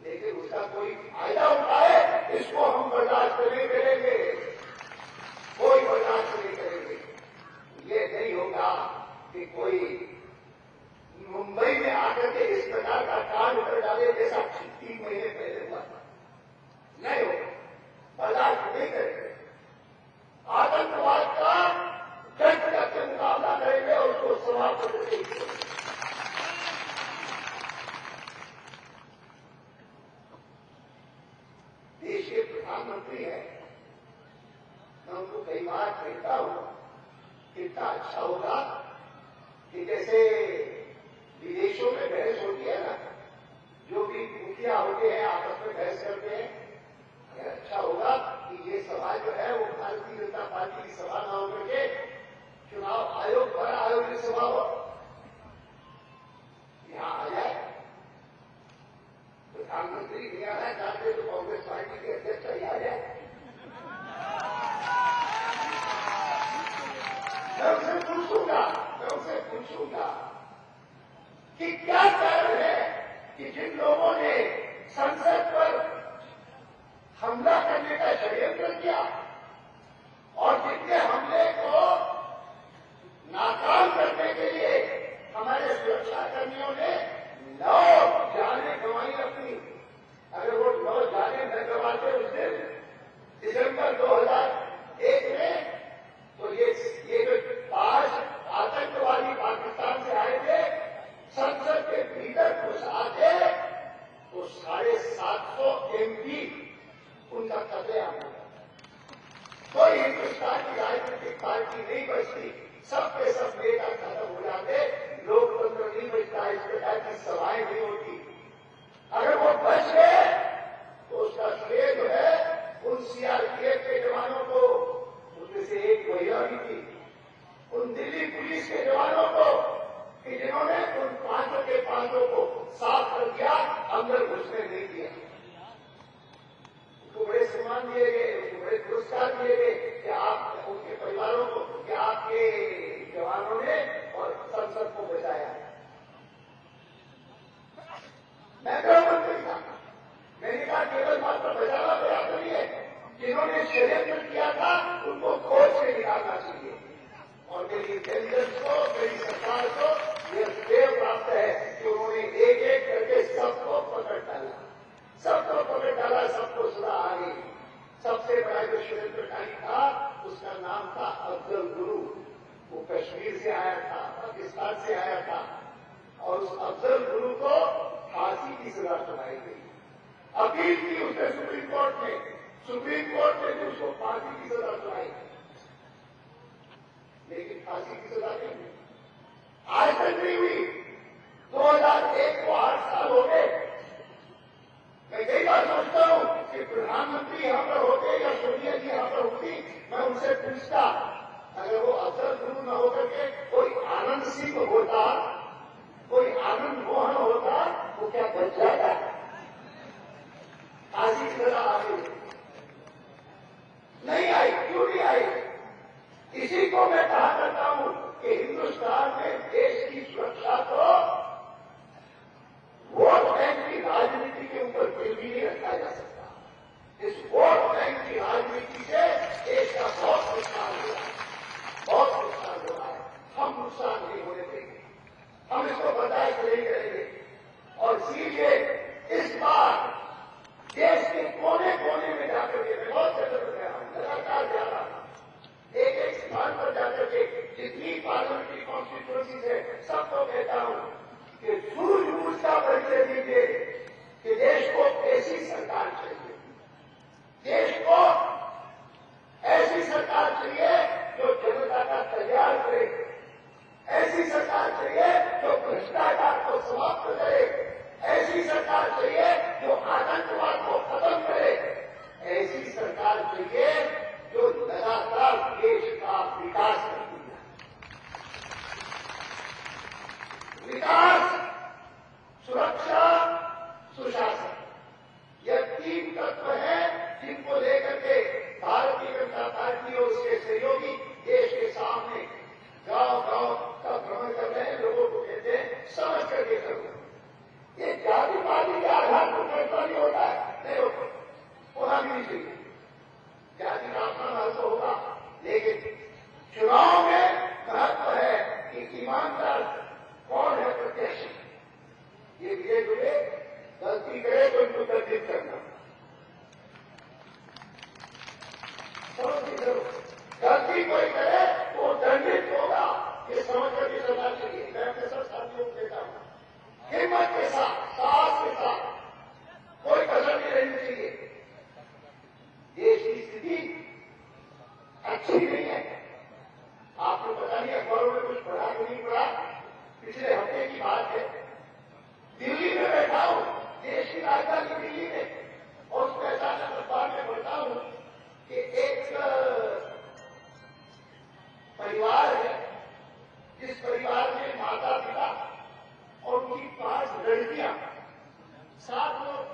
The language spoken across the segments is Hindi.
लेकिन उसका कोई फायदा उठाए इसको हम बर्दाश्त नहीं करेंगे, कोई बर्दाश्त नहीं करेंगे। ये नहीं होगा कि कोई मुंबई में आकर के इस प्रकार का कांड कर डाले जैसा 3 महीने पहले हुआ था। नहीं होगा, बर्दाश्त नहीं करेंगे। आतंकवाद का डट करके मुकाबला करेंगे और उसको समाप्त करेंगे। देश के प्रधानमंत्री हैं, मैं उनको कई बार कहता हूं कितना अच्छा होगा कि जैसे विदेशों में बहस होती है ना, जो भी मुखिया होते हैं आपस में बहस करते हैं, अच्छा होगा कि ये सभा जो है वो भारतीय जनता पार्टी की सभा न होकर के चुनाव आयोग द्वारा आयोजित सभा हो, यहां आ जाए। प्रधानमंत्री नहीं आना चाहते तो कांग्रेस पार्टी के अध्यक्ष ही आ जाए। मैं उनसे पूछूंगा कि क्या कारण है कि जिन लोगों ने संसद पर हमला करने का षड्यंत्र किया और जितने हमले को नाकाम करने के लिए हमारे सुरक्षाकर्मियों ने 9 जानें गंवाई अपनी, अगर वो 9 जानें न गंवाते उस दिन दिसंबर 2001 में, तो ये जो 5 आतंकवादी पाकिस्तान से आए थे संसद के भीतर घुस आते तो 750 MP उनका कतलेआम हो गया। कोई हिंदुस्तान की राजनीतिक पार्टी नहीं बचती, सब के सब नेता खत्म हो जाते, लोकतंत्र नहीं बचता, इस प्रकार की सभाएं नहीं होती। अगर वो बच गए तो उसका श्रेय जो है उन सीआरपीएफ के जवानों को, उसमें से एक महिला भी थी, उन दिल्ली पुलिस के जवानों को कि जिन्होंने उन 5 के 5 को साफ कर दिया, अंदर घुसने नहीं दिया। उनको बड़े सम्मान दिए गए, उनको बड़े पुरस्कार दिए गए कि आप उनके परिवारों को, कि आपके जवानों ने और संसद को बचाया। मैं गृह मंत्री था, मैंने कहा केवल मात्र बचाना पर्याप्त नहीं है, जिन्होंने षड्यंत्र किया था उनको खोज के निकालना चाहिए। और मेरी इंटेलिजेंस को, मेरी सरकार को यह श्रेय प्राप्त है कि उन्होंने एक एक करके सबको पकड़ डाला, सबको सजा आ गई। सबसे बड़ा जो षड्यंत्रकारी था उसका नाम था अफजल गुरु, वो कश्मीर से आया था, पाकिस्तान से आया था, और उस अफजल गुरु को फांसी की सजा सुनाई गई। अपील की उसने सुप्रीम कोर्ट ने भी उसको फांसी की सजा सुनाई, लेकिन फांसी की सजा नहीं हुई, आज तक नहीं हुई। 2001 को 8 साल हो गए। मैं कई बार सोचता हूं कि प्रधानमंत्री यहां पर होते या सोनिया जी यहां पर होती, मैं उनसे पूछता अगर वो अफजल गुरु न होकर के कोई आनंद सिंह होता, कोई आनंद मोहन होता, वो क्या बच जाता? फांसी की सजा आ गई, नहीं आई। क्यों नहीं आई? इसी को मैं कहा करता हूं कि हिंदुस्तान में देश की सुरक्षा तो वोट बैंक की राजनीति के ऊपर बिल भी नहीं रखा जा सकता। इस वोट बैंक की राजनीति से देश का बहुत नुकसान हो रहा है, बहुत नुकसान हो रहा है। हम नुकसान नहीं होने देंगे, हम इसको बर्दाश्त नहीं करेंगे। और इसीलिए इस बार देश के कोने कोने में जाकर के मैं बहुत जगह पर गया हूं, लगातार जा रहा हूं, एक स्थान पर जाकर के जितनी पार्लियामेंट्री कॉन्स्टिट्यूएंसीज है सबको कहता हूं कि सूझबूझ का परिचय दीजिए कि देश को ऐसी सरकार चाहिए, देश को ऐसी सरकार चाहिए जो जनता का कल्याण करे, ऐसी सरकार चाहिए जो भ्रष्टाचार को समाप्त करे, ऐसी सरकार चाहिए जो आतंकवाद को खत्म करे, ऐसी सरकार चाहिए जो लगातार देश का विकास करती है। विकास, सुरक्षा, सुशासन, यह 3 तत्व हैं जिनको लेकर के भारतीय जनता पार्टी और उसके सहयोगी देश के सामने गांव-गांव का भ्रमण कर रहे हैं। लोगों को कहते हैं समझ करके करो। ये जातिवादी के आधार पर फैसला नहीं हो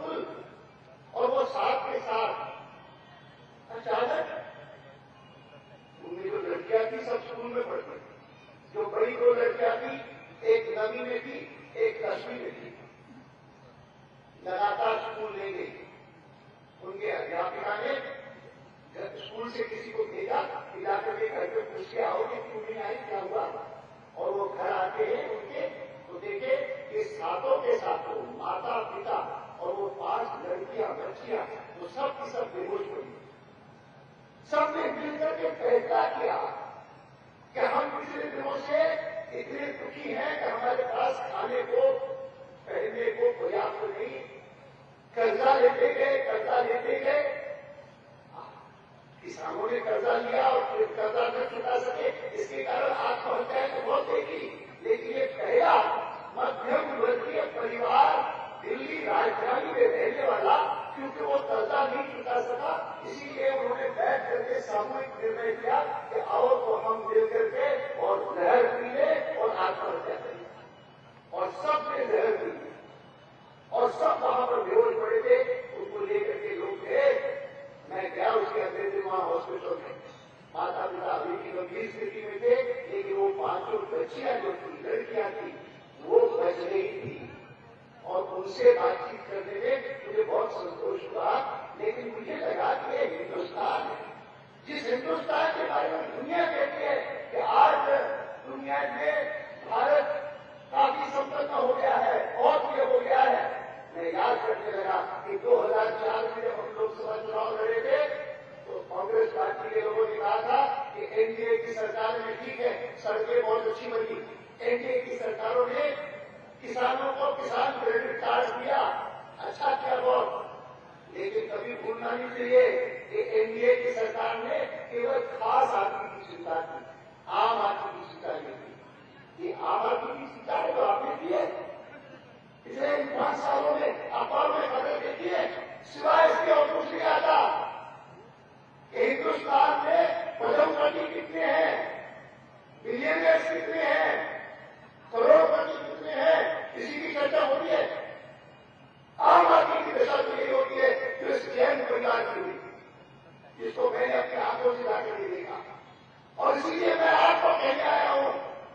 फुल, और वो साथ के साथ अचानक उनमें जो लड़कियां थी सब स्कूल में पढ़ गई। जो बड़ी 2 लड़कियां थी, एक 9वीं में थी, एक 10वीं में थी, लगातार स्कूल नहीं गई। उनके अध्यापिका ने स्कूल से किसी को भेजा कि जाकर के घर पे पूछ के आओ कि क्यों नहीं आई, क्या हुआ। और वो घर आते हैं उनके, तो देखे कि सातों के सातों माता पिता और वो 5 लड़कियां बच्चियां, वो सब की सब बेहोश पड़ी। सबने मिलकर के फैसला किया कि हम पिछले दिनों से इतने दुखी हैं कि हमारे पास खाने को पहनने को पर्याप्त नहीं, कर्जा लेते गए, किसानों ने कर्जा लिया और फिर कर्जा न चुका सके, इसके कारण आत्महत्याएं तो बहुत देखी। लेकिन ये पहला मध्यम वर्गीय परिवार दिल्ली राजधानी में रहने वाला, क्योंकि वो कर्जा नहीं चुका सका, इसीलिए उन्होंने बैठ करके सामूहिक निर्णय किया कि आओ तो हम मिल करके और जहर पी ले और आत्महत्या करें। और सबने जहर पी ली और सब वहां पर बेहोश पड़े थे। उनको लेकर के लोग गए, मैं गया उसके अगले दिन वहां हॉस्पिटल में। माता पिता अभी की गंभीर स्थिति में थे, लेकिन वो 5 बच्चियां जो थी, लड़कियां थी, वो बच रही थी। और उनसे बातचीत करने में मुझे बहुत संतोष हुआ। लेकिन मुझे लगा कि ये हिंदुस्तान है, जिस हिंदुस्तान के बारे में दुनिया कहती है कि आज दुनिया में भारत काफी संपन्न हो गया है और ये हो गया है। मैं याद करने लगा कि 2004 में जब हम लोकसभा चुनाव लड़े थे, तो कांग्रेस पार्टी के लोगों ने कहा था कि एनडीए की सरकार में ठीक है, सड़कें बहुत अच्छी बनी, एनडीए की सरकारों ने किसानों को किसान क्रेडिट कार्ड दिया, अच्छा किया बहुत। लेकिन कभी भूलना नहीं चाहिए कि एनडीए की सरकार ने केवल खास आदमी की चिंता की, आम आदमी की चिंता नहीं की। ये आम आदमी की चिंता है तो आपने की है पिछले 5 सालों में। अखबारों में खबर देखिए, सिवाय इसके और कुछ नहीं आता। हिंदुस्तान में पदमपति कितने हैं, बिलियनियर्स कितने हैं, करोड़पति कितने हैं, इसी की चर्चा होती है। आम आदमी की दशा तो यही होती है जो इस जैन परिवार की हुई, जिसको मैंने अपनी आंखों से जाकर के देखा। और इसीलिए मैं आपको कहने आया हूं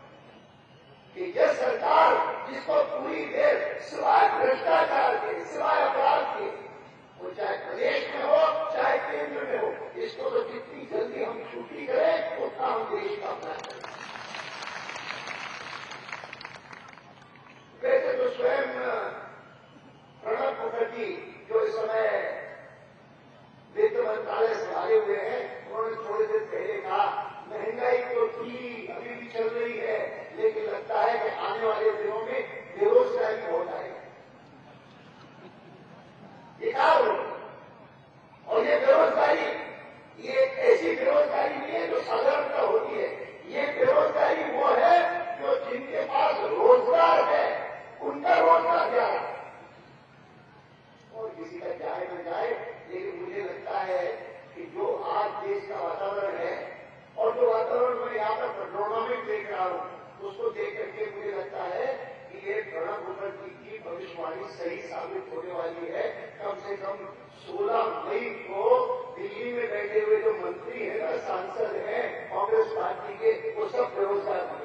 कि यह सरकार, जिसको पूरी देर सिवाय भ्रष्टाचार के, सिवाय अपराध के, वो चाहे प्रदेश में हो चाहे केंद्र में हो, इसको तो जितनी जल्दी हम छुट्टी करें उतना हम देश का अपना करें। वैसे तो स्वयं प्रणब मुखर्जी जो इस समय वित्त मंत्रालय संभाले हुए हैं, उन्होंने थोड़े दिन पहले कहा महंगाई तो थी, अभी भी चल रही है, लेकिन लगता है कि आने वाले दिनों में बेरोजगारी बहुत आएगी। ये कहा और ये बेरोजगारी, ये ऐसी बेरोजगारी नहीं है जो साधारणतः होती है। ये बेरोजगारी वो है जो जिनके पास रोजगार है उनका रोजगार जा रहा है और किसी का जाए न जाए। लेकिन मुझे लगता है कि जो आज देश का वातावरण है और जो वातावरण मैं यहाँ पर पटरौना में देख रहा हूँ, उसको देख करके मुझे लगता है कि ये प्रणब मुखर्जी की भविष्यवाणी सही साबित होने वाली है। कम से कम 16 मई को दिल्ली में बैठे हुए जो मंत्री हैं ना, सांसद हैं कांग्रेस पार्टी के, वो सब बेरोजगार